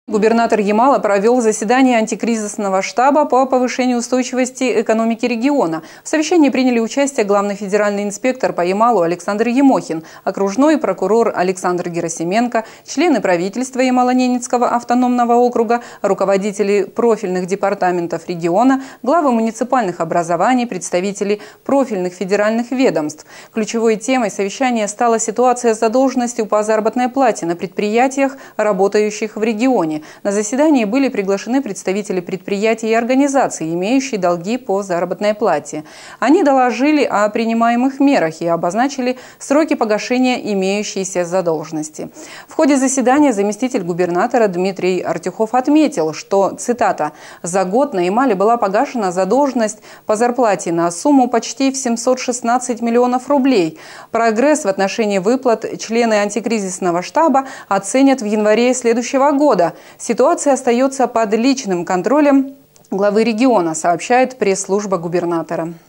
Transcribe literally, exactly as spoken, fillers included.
Губернатор Ямала провел заседание антикризисного штаба по повышению устойчивости экономики региона. В совещании приняли участие главный федеральный инспектор по Ямалу Александр Емохин, окружной прокурор Александр Герасименко, члены правительства Ямало-Ненецкого автономного округа, руководители профильных департаментов региона, главы муниципальных образований, представители профильных федеральных ведомств. Ключевой темой совещания стала ситуация с задолженностью по заработной плате на предприятиях, работающих в регионе. На заседании были приглашены представители предприятий и организаций, имеющие долги по заработной плате. Они доложили о принимаемых мерах и обозначили сроки погашения имеющейся задолженности. В ходе заседания заместитель губернатора Дмитрий Артюхов отметил, что, цитата, «за год на Ямале была погашена задолженность по зарплате на сумму почти в семьсот шестнадцать миллионов рублей. Прогресс в отношении выплат члены антикризисного штаба оценят в январе следующего года. Ситуация остается под личным контролем главы региона», сообщает пресс-служба губернатора.